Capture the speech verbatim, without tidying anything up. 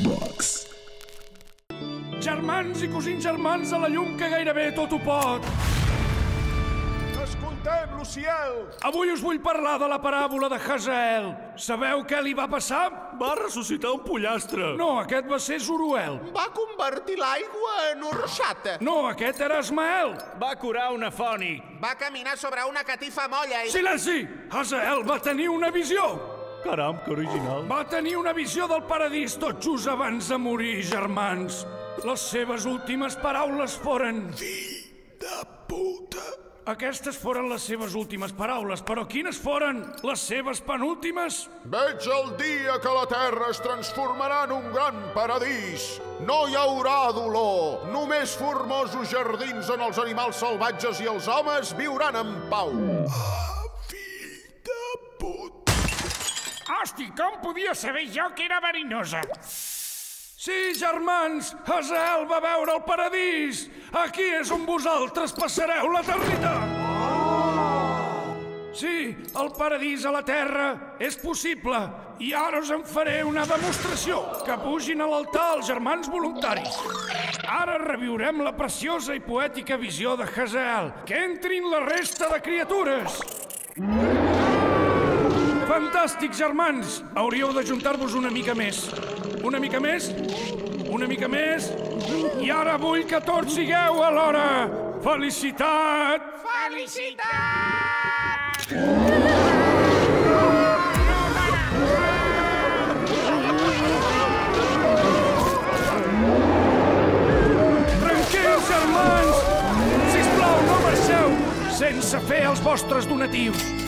Box. Germans i cosins germans a la llum que gairebé tot ho pot. Escoltem, Luciel! Avui us vull parlar de la paràbola de Hazael. Sabeu què li va passar? Va ressuscitar un pollastre. No, aquest va ser Zoruel. Va convertir l'aigua en orxata. No, aquest era Ismael. Va curar un afònic. Va caminar sobre una catifa molla i... Silenci! Hazael va tenir una visió. Caram, que original. Va tenir una visió del paradís tot just abans de morir, germans. Les seves últimes paraules foren... Fill de puta. Aquestes foren les seves últimes paraules, però quines foren les seves penúltimes? Veig el dia que la terra es transformarà en un gran paradís. No hi haurà dolor, només formosos jardins on els animals salvatges i els homes viuran en pau. Ah, fill de puta. Hosti, com podia saber jo que era verinosa? Sí, germans, Hazael va veure el paradís. Aquí és on vosaltres passareu l'eternitat. Sí, el paradís a la terra és possible. I ara us en faré una demostració. Que pugin a l'altar els germans voluntaris. Ara reviurem la preciosa i poètica visió de Hazael. Que entrin la resta de criatures. Fantàstic, germans! Hauríeu d'ajuntar-vos una mica més. Una mica més? Una mica més? I ara vull que tots sigueu alhora! Felicitat! Felicitat! Tranquils, germans! Sisplau, no marxeu! Sense fer els vostres donatius!